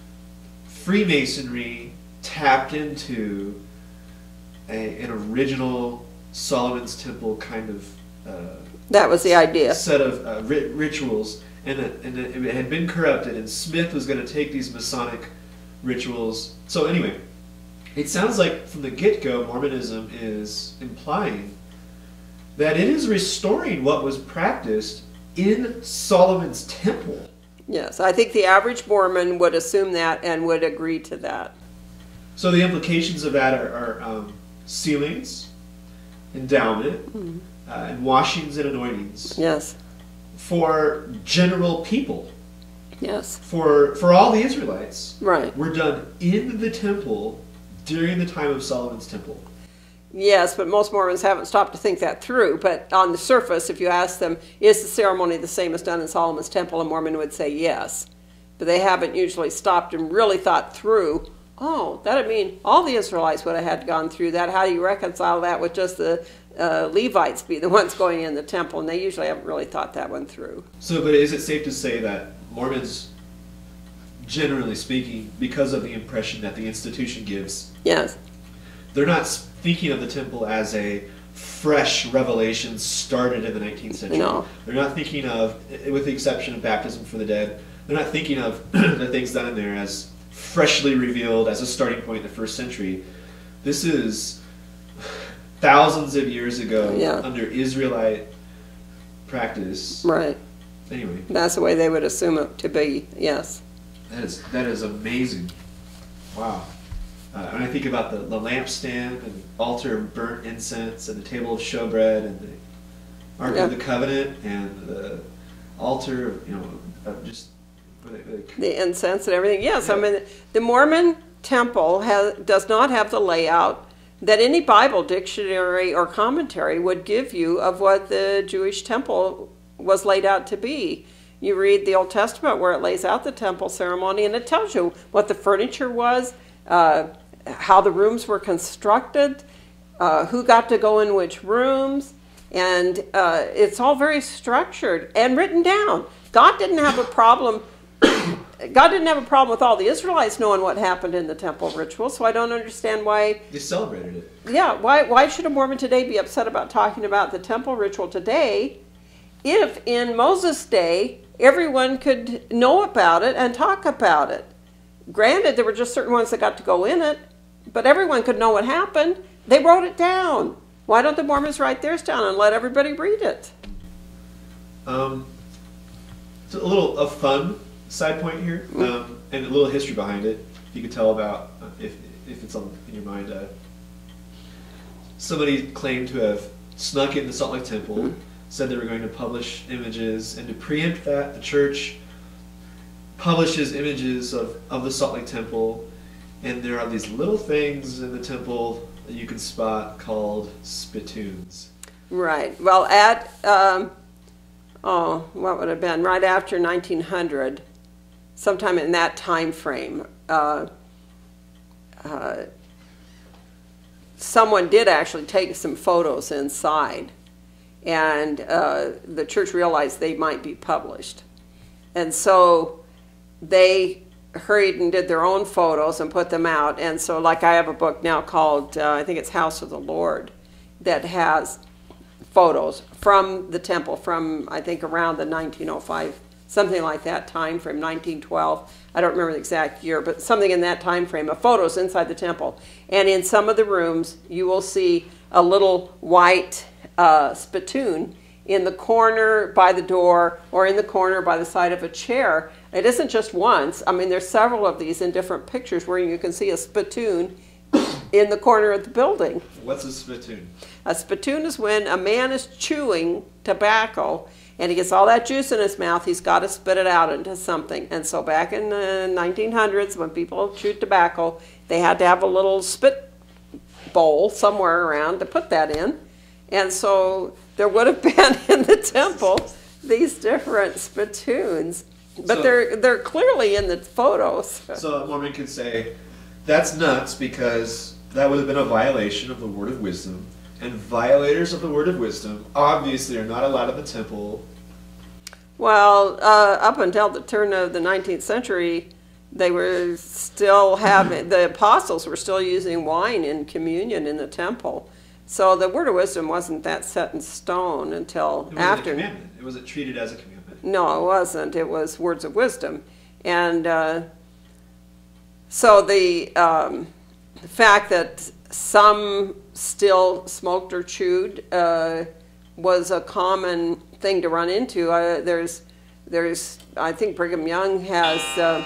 Freemasonry tapped into a, an original Solomon's Temple kind of uh, that was the idea. set of uh, rit rituals, and, that, and that it had been corrupted, and Smith was going to take these Masonic rituals. So anyway, it sounds like from the get-go Mormonism is implying that it is restoring what was practiced in Solomon's Temple. Yes, I think the average Mormon would assume that and would agree to that. So the implications of that are, are um, sealings, endowment, mm-hmm. uh, and washings and anointings. Yes. For general people. Yes. For, for all the Israelites. Right. Were done in the temple during the time of Solomon's Temple. Yes, but most Mormons haven't stopped to think that through. But on the surface, if you ask them, is the ceremony the same as done in Solomon's Temple, a Mormon would say yes. But they haven't usually stopped and really thought through, oh, that would mean all the Israelites would have had gone through that. How do you reconcile that with just the uh, Levites be the ones going in the temple? And they usually haven't really thought that one through. So, but is it safe to say that Mormons, generally speaking, because of the impression that the institution gives, yes, they're not thinking of the temple as a fresh revelation started in the nineteenth century. No. They're not thinking of, with the exception of baptism for the dead, they're not thinking of the things done in there as freshly revealed as a starting point in the first century. This is thousands of years ago, yeah. under Israelite practice. Right. Anyway. That's the way they would assume it to be, yes. That is, that is amazing. Wow. Uh, when I think about the, the lampstand and altar of burnt incense and the table of showbread and the Ark yeah. of the Covenant and the altar, you know, of just... The incense and everything. Yes, yeah. I mean, the Mormon temple has, does not have the layout that any Bible dictionary or commentary would give you of what the Jewish temple was laid out to be. You read the Old Testament where it lays out the temple ceremony, and it tells you what the furniture was, uh, how the rooms were constructed, uh, who got to go in which rooms, and uh, it's all very structured and written down. God didn't have a problem. God didn't have a problem with all the Israelites knowing what happened in the temple ritual, so I don't understand why... They celebrated it. Yeah, why, why should a Mormon today be upset about talking about the temple ritual today if in Moses' day everyone could know about it and talk about it? Granted, there were just certain ones that got to go in it, but everyone could know what happened. They wrote it down. Why don't the Mormons write theirs down and let everybody read it? Um, it's a little a fun side point here, um, and a little history behind it. If you could tell about, uh, if if it's on in your mind, uh, somebody claimed to have snuck in the Salt Lake Temple, mm-hmm. said they were going to publish images, and to preempt that, the church publishes images of, of the Salt Lake Temple, and there are these little things in the temple that you can spot called spittoons. Right. Well, at, um, oh, what would it have been? Right after nineteen hundred, sometime in that time frame, uh, uh, someone did actually take some photos inside, and uh, the church realized they might be published. And so they hurried and did their own photos and put them out. And so, like, I have a book now called, uh, I think it's House of the Lord, that has photos from the temple from, I think, around the nineteen oh five, something like that time frame, nineteen twelve. I don't remember the exact year, but something in that time frame of photos inside the temple. And in some of the rooms, you will see a little white uh, spittoon in the corner by the door or in the corner by the side of a chair. It isn't just once. I mean, there's several of these in different pictures where you can see a spittoon in the corner of the building. What's a spittoon? A spittoon is when a man is chewing tobacco and he gets all that juice in his mouth, he's got to spit it out into something. And so back in the nineteen hundreds, when people chewed tobacco, they had to have a little spit bowl somewhere around to put that in. And so there would have been in the temple these different spittoons. But so, they're they're clearly in the photos. So a Mormon could say, that's nuts because that would have been a violation of the word of wisdom. And violators of the word of wisdom obviously are not allowed in the temple. Well, uh, up until the turn of the nineteenth century, they were still having, the apostles were still using wine in communion in the temple. So the word of wisdom wasn't that set in stone until it wasn't after. A commandment. It wasn't treated as a commandment. No, it wasn't. It was words of wisdom. And uh, so the, um, the fact that some still smoked or chewed uh, was a common thing to run into. Uh, there's, there's, I think Brigham Young has, uh,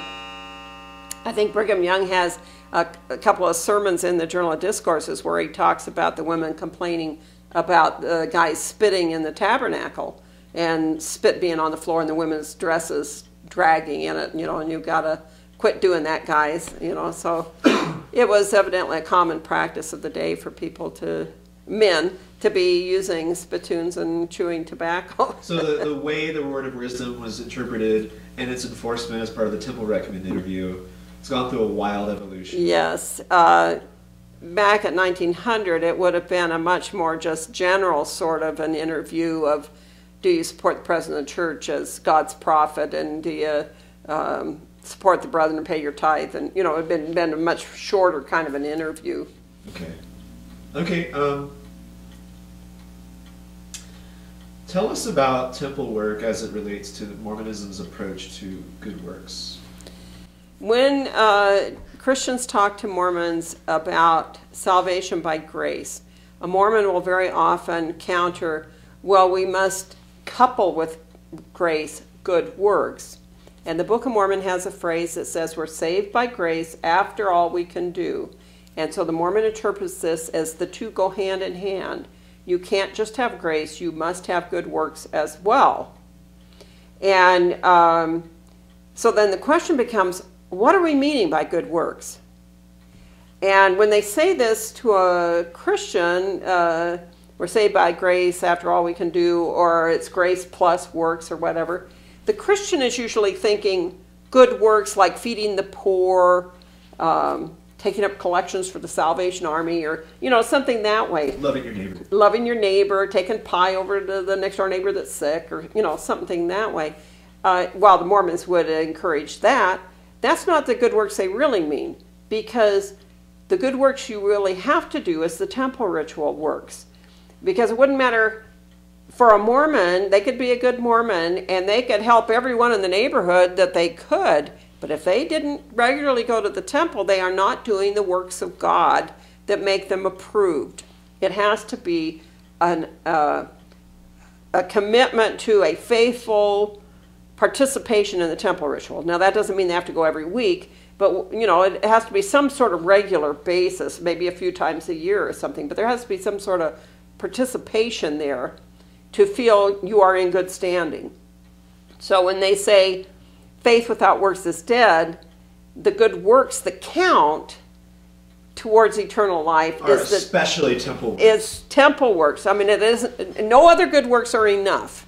I think Brigham Young has a, a couple of sermons in the Journal of Discourses where he talks about the women complaining about the guys spitting in the tabernacle and spit being on the floor and the women's dresses dragging in it, you know, and you've got to quit doing that, guys, you know. So it was evidently a common practice of the day for people to, men, to be using spittoons and chewing tobacco. So the, the way the word of wisdom was interpreted and its enforcement as part of the Temple Recommend interview, it's gone through a wild evolution. Yes. Uh, back at nineteen hundred, it would have been a much more just general sort of an interview of, do you support the president of the church as God's prophet, and do you um, support the brethren and pay your tithe? And, you know, it had been, been a much shorter kind of an interview. Okay. Okay. Um, tell us about temple work as it relates to Mormonism's approach to good works. When uh, Christians talk to Mormons about salvation by grace, a Mormon will very often counter, well, we must couple with grace good works. And the Book of Mormon has a phrase that says we're saved by grace after all we can do. And so the Mormon interprets this as the two go hand in hand. You can't just have grace, you must have good works as well. And um, so then the question becomes, what are we meaning by good works? And when they say this to a Christian, uh, we're saved by grace after all we can do, or it's grace plus works or whatever, the Christian is usually thinking good works like feeding the poor, um, taking up collections for the Salvation Army, or, you know, something that way. Loving your neighbor. Loving your neighbor, taking pie over to the next door neighbor that's sick, or, you know, something that way. Uh, while the Mormons would encourage that, that's not the good works they really mean, because the good works you really have to do is the temple ritual works. Because it wouldn't matter, for a Mormon, they could be a good Mormon, and they could help everyone in the neighborhood that they could, but if they didn't regularly go to the temple, they are not doing the works of God that make them approved. It has to be an, uh, a commitment to a faithful participation in the temple ritual. Now, that doesn't mean they have to go every week, but, you know, it has to be some sort of regular basis, maybe a few times a year or something, but there has to be some sort of participation there to feel you are in good standing. So when they say faith without works is dead, the good works that count towards eternal life are is especially temple works. Is temple works. I mean, it isn't. No other good works are enough.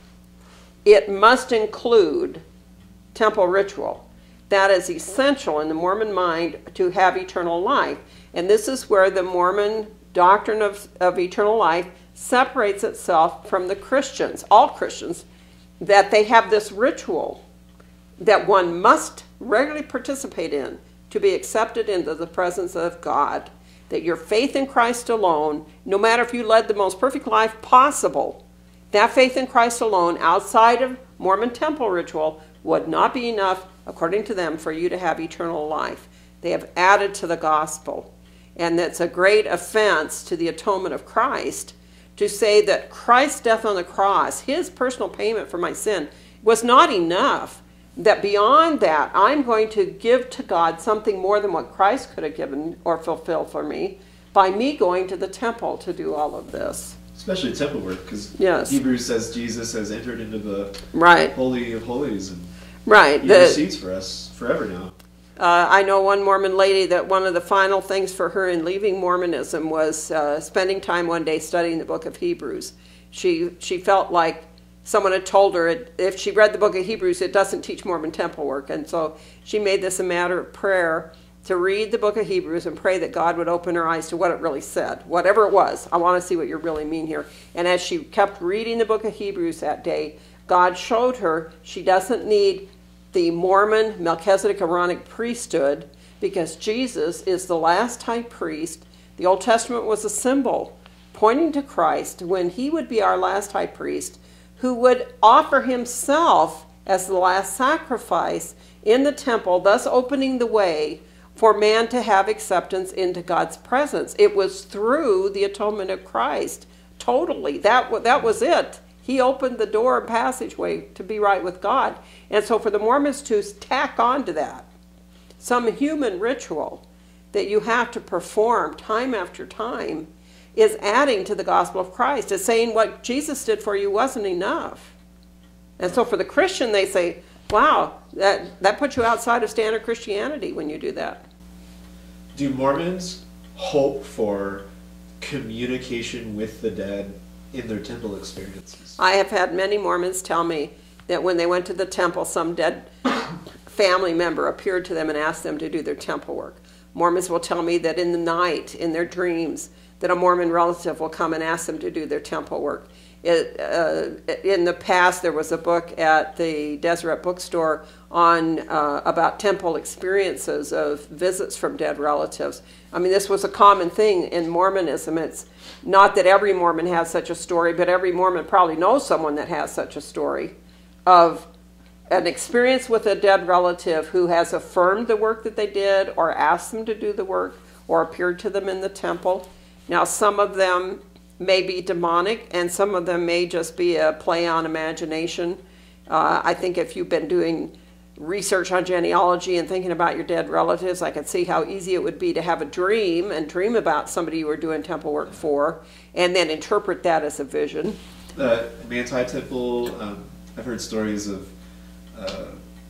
It must include temple ritual. That is essential in the Mormon mind to have eternal life. And this is where the Mormon doctrine of, of eternal life separates itself from the Christians, all Christians, that they have this ritual that one must regularly participate in to be accepted into the presence of God. That your faith in Christ alone, no matter if you led the most perfect life possible, that faith in Christ alone outside of Mormon temple ritual would not be enough, according to them, for you to have eternal life. They have added to the gospel. And that's a great offense to the atonement of Christ to say that Christ's death on the cross, his personal payment for my sin, was not enough. That beyond that, I'm going to give to God something more than what Christ could have given or fulfilled for me by me going to the temple to do all of this. Especially temple work, because yes. Hebrews says Jesus has entered into the right. Holy of Holies, and right. he the, intercedes for us forever now. Uh, I know one Mormon lady that one of the final things for her in leaving Mormonism was uh, spending time one day studying the book of Hebrews. She, she felt like someone had told her it, if she read the book of Hebrews, it doesn't teach Mormon temple work. And so she made this a matter of prayer to read the book of Hebrews and pray that God would open her eyes to what it really said. Whatever it was, I want to see what you really mean here. And as she kept reading the book of Hebrews that day, God showed her she doesn't need the Mormon Melchizedek Aaronic priesthood, because Jesus is the last high priest. The Old Testament was a symbol pointing to Christ when he would be our last high priest, who would offer himself as the last sacrifice in the temple, thus opening the way for man to have acceptance into God's presence. It was through the atonement of Christ, totally. That, that was it. He opened the door and passageway to be right with God. And so for the Mormons to tack on to that some human ritual that you have to perform time after time is adding to the gospel of Christ. It's saying what Jesus did for you wasn't enough. And so for the Christian, they say, wow, that, that puts you outside of standard Christianity when you do that. Do Mormons hope for communication with the dead in their temple experiences? I have had many Mormons tell me that when they went to the temple, some dead family member appeared to them and asked them to do their temple work. Mormons will tell me that in the night, in their dreams, that a Mormon relative will come and ask them to do their temple work. It, uh, in the past, there was a book at the Deseret bookstore on uh, about temple experiences of visits from dead relatives. I mean, this was a common thing in Mormonism. It's not that every Mormon has such a story, but every Mormon probably knows someone that has such a story of an experience with a dead relative who has affirmed the work that they did or asked them to do the work or appeared to them in the temple. Now, some of them may be demonic, and some of them may just be a play on imagination. Uh, I think if you've been doing research on genealogy and thinking about your dead relatives, I can see how easy it would be to have a dream and dream about somebody you were doing temple work for, and then interpret that as a vision. Uh, Manti Temple, um, I've heard stories of uh,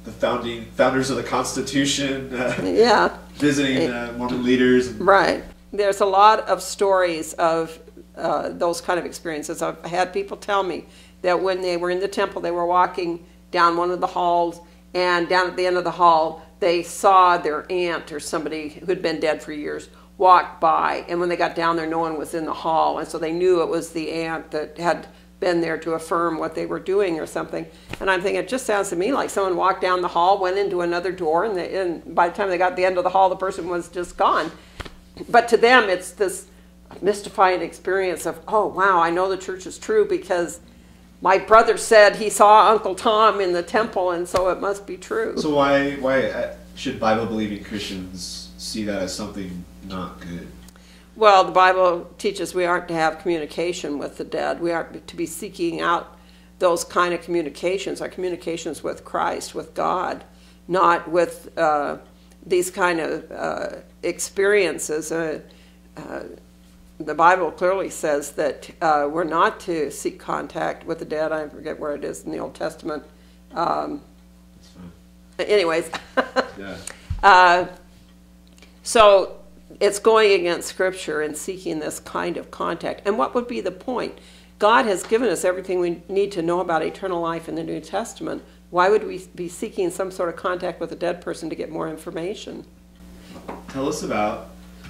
the founding founders of the Constitution, uh, yeah, visiting uh, Mormon leaders. Right. There's a lot of stories of uh, those kind of experiences. I've had people tell me that when they were in the temple, they were walking down one of the halls, and down at the end of the hall, they saw their aunt or somebody who had been dead for years walk by, and when they got down there, no one was in the hall, and so they knew it was the aunt that had been there to affirm what they were doing or something. And I'm thinking, it just sounds to me like someone walked down the hall, went into another door, and, they, and by the time they got to the end of the hall, the person was just gone. But to them, it's this mystifying experience of, oh, wow, I know the church is true because my brother said he saw Uncle Tom in the temple, and so it must be true. So why why should Bible-believing Christians see that as something not good? Well, the Bible teaches we aren't to have communication with the dead. We aren't to be seeking out those kind of communications. Our communications with Christ, with God, not with uh, these kind of uh, experiences. Uh, uh, the Bible clearly says that uh, we're not to seek contact with the dead. I forget where it is in the Old Testament. Um, That's fine. Anyways. Yeah. Uh, so it's going against Scripture and seeking this kind of contact. And what would be the point? God has given us everything we need to know about eternal life in the New Testament. Why would we be seeking some sort of contact with a dead person to get more information? Tell us about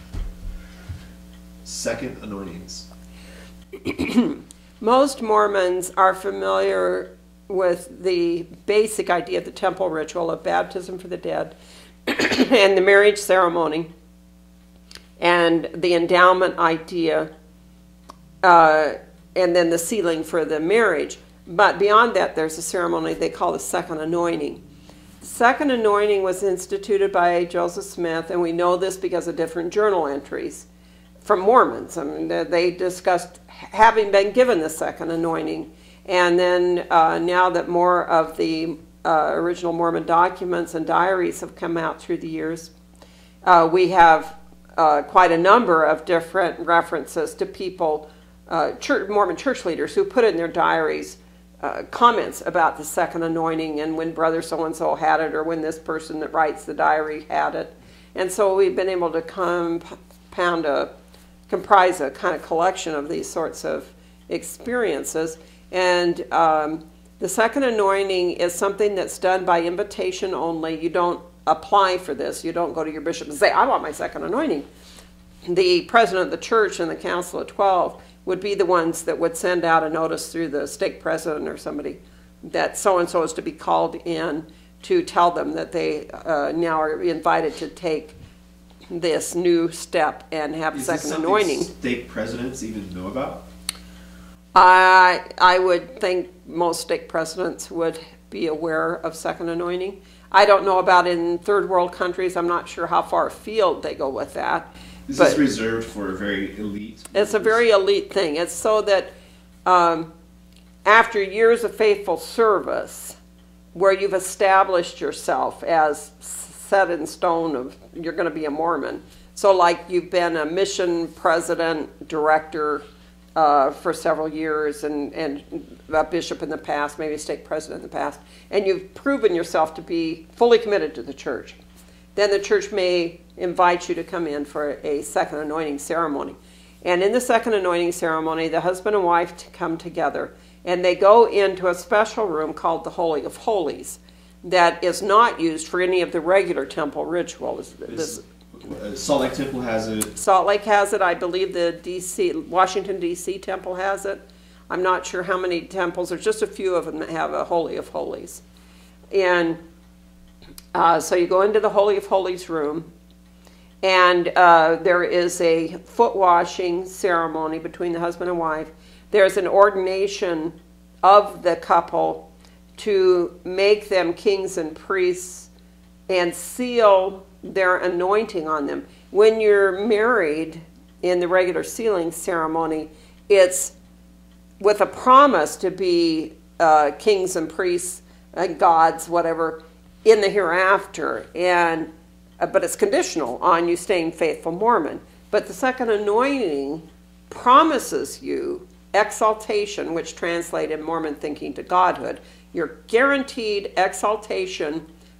second anointings. Most Mormons are familiar with the basic idea of the temple ritual of baptism for the dead and the marriage ceremony and the endowment idea uh, and then the sealing for the marriage. But beyond that, there's a ceremony they call the second anointing. The second anointing was instituted by Joseph Smith, and we know this because of different journal entries from Mormons. I mean, they discussed having been given the second anointing. And then uh, now that more of the uh, original Mormon documents and diaries have come out through the years, uh, we have uh, quite a number of different references to people, uh, church, Mormon church leaders, who put in their diaries uh, comments about the second anointing and when brother so-and-so had it or when this person that writes the diary had it. And so we've been able to compound a comprise a kind of collection of these sorts of experiences. And um, the second anointing is something that's done by invitation only. You don't apply for this. You don't go to your bishop and say, I want my second anointing. The president of the church and the Council of Twelve would be the ones that would send out a notice through the stake president or somebody that so-and-so is to be called in to tell them that they uh, now are invited to take this new step and have Is second this anointing. Stake presidents even know about? I I would think most stake presidents would be aware of second anointing. I don't know about in third world countries. I'm not sure how far afield they go with that. Is but this reserved for very elite? It's a very elite thing. It's so that um, after years of faithful service, where you've established yourself as set in stone of you're going to be a Mormon. So like you've been a mission president, director uh, for several years and, and a bishop in the past, maybe a stake president in the past, and you've proven yourself to be fully committed to the church. Then the church may invite you to come in for a second anointing ceremony. And in the second anointing ceremony, the husband and wife come together and they go into a special room called the Holy of Holies. That is not used for any of the regular temple rituals. This, uh, Salt Lake Temple has it. Salt Lake has it. I believe the D C Washington D C temple has it. I'm not sure how many temples. There's just a few of them that have a Holy of Holies. And uh, so you go into the Holy of Holies room, and uh, there is a foot washing ceremony between the husband and wife. There's an ordination of the couple to make them kings and priests and seal their anointing on them. When you're married in the regular sealing ceremony, it's with a promise to be uh, kings and priests and gods, whatever, in the hereafter. And uh, but it's conditional on you staying faithful Mormon. But the second anointing promises you exaltation, which translates in Mormon thinking to godhood. You're guaranteed exaltation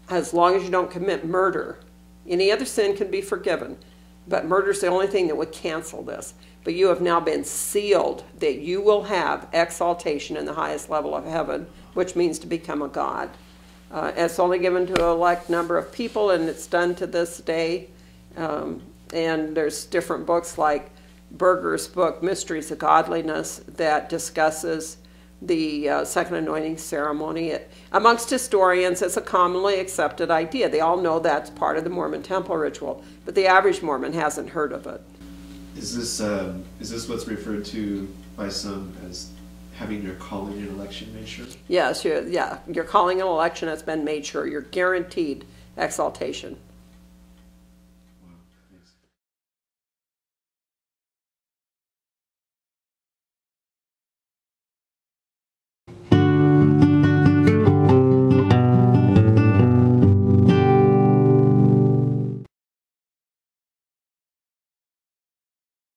as long as you don't commit murder. Any other sin can be forgiven, but murder is the only thing that would cancel this. But you have now been sealed that you will have exaltation in the highest level of heaven, which means to become a god. Uh, it's only given to a select number of people, and it's done to this day. Um, and there's different books like Berger's book, Mysteries of Godliness, that discusses the uh, second anointing ceremony. It, amongst historians, it's a commonly accepted idea. They all know that's part of the Mormon temple ritual, but the average Mormon hasn't heard of it. Is this um, is this what's referred to by some as having your calling and election made sure? Yes, you're, yeah, your calling and election has been made sure. You're guaranteed exaltation.